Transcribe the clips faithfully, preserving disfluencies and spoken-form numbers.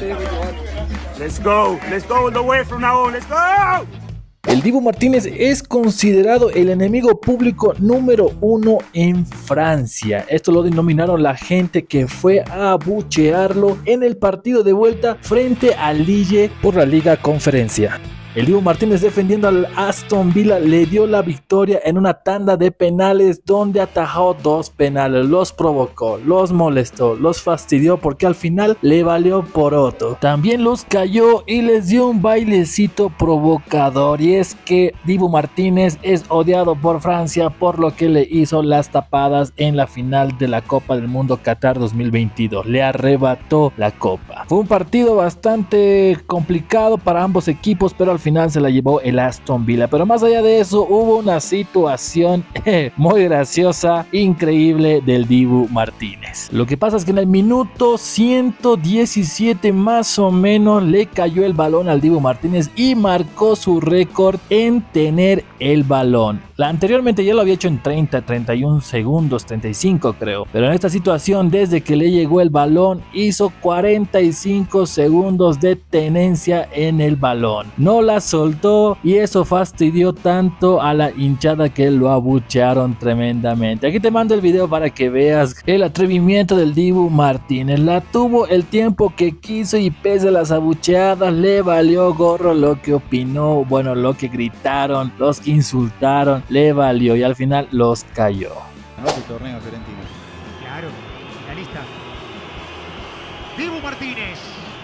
Let's go. Let's go all the way from now on. Let's go. El Dibu Martínez es considerado el enemigo público número uno en Francia. Esto lo denominaron la gente que fue a abuchearlo en el partido de vuelta frente al Lille por la Liga Conferencia. El Dibu Martínez, defendiendo al Aston Villa, le dio la victoria en una tanda de penales donde atajó dos penales, los provocó, los molestó, los fastidió porque al final le valió poroto. También los cayó y les dio un bailecito provocador, y es que Dibu Martínez es odiado por Francia por lo que le hizo las tapadas en la final de la Copa del Mundo Qatar dos mil veintidós. Le arrebató la copa. Fue un partido bastante complicado para ambos equipos, pero al final se la llevó el Aston Villa. Pero más allá de eso, hubo una situación eh, muy graciosa, increíble del Dibu Martínez. Lo que pasa es que en el minuto ciento diecisiete más o menos le cayó el balón al Dibu Martínez y marcó su récord en tener el balón. La anteriormente ya lo había hecho en treinta, treinta y un segundos, treinta y cinco creo. Pero en esta situación, desde que le llegó el balón, hizo cuarenta y cinco segundos de tenencia en el balón. No la soltó y eso fastidió tanto a la hinchada que lo abuchearon tremendamente. Aquí te mando el video para que veas el atrevimiento del Dibu Martínez. La tuvo el tiempo que quiso y pese a las abucheadas le valió gorro lo que opinó, bueno, lo que gritaron, los que insultaron, le valió y al final los cayó. ¿No? El torneo Fiorentino. Claro, finalista. Dibu Martínez.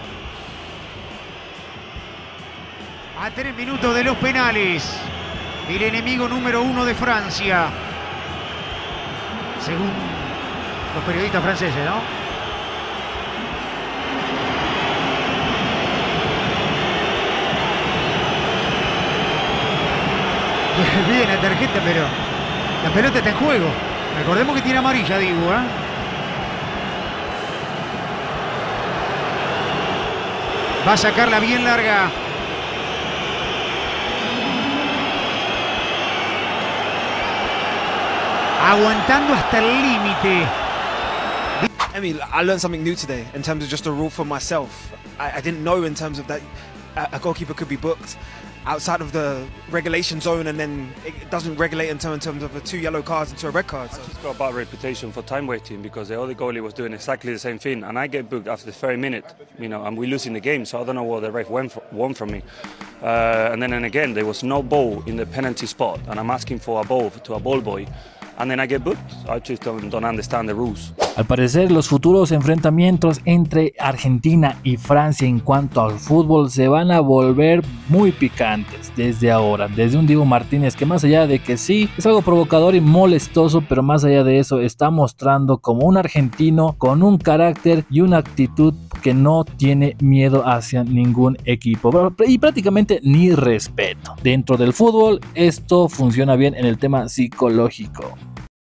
A tres minutos de los penales, el enemigo número uno de Francia, según los periodistas franceses, ¿no? Bien la tarjeta, pero la pelota está en juego. Recordemos que tiene amarilla, Dibu, ¿eh? Va a sacarla bien larga. Aguantando hasta el límite. I mean, I learned something new today in terms of just a rule for myself. I, I didn't know in terms of that a goalkeeper could be booked outside of the regulation zone, and then it doesn't regulate in terms of a two yellow cards into a red card. So. I just got a bad reputation for time waiting because the other goalie was doing exactly the same thing, and I get booked after the thirty minute, you know, and we're losing the game, so I don't know what the ref went for, won from me. Uh, and then and again, there was no ball in the penalty spot, and I'm asking for a ball to a ball boy. And then I get booked. I just don't, don't understand the rules. Al parecer, los futuros enfrentamientos entre Argentina y Francia en cuanto al fútbol se van a volver muy picantes desde ahora. Desde un Dibu Martínez que, más allá de que sí es algo provocador y molestoso, pero más allá de eso está mostrando como un argentino con un carácter y una actitud que no tiene miedo hacia ningún equipo y prácticamente ni respeto. Dentro del fútbol esto funciona bien en el tema psicológico.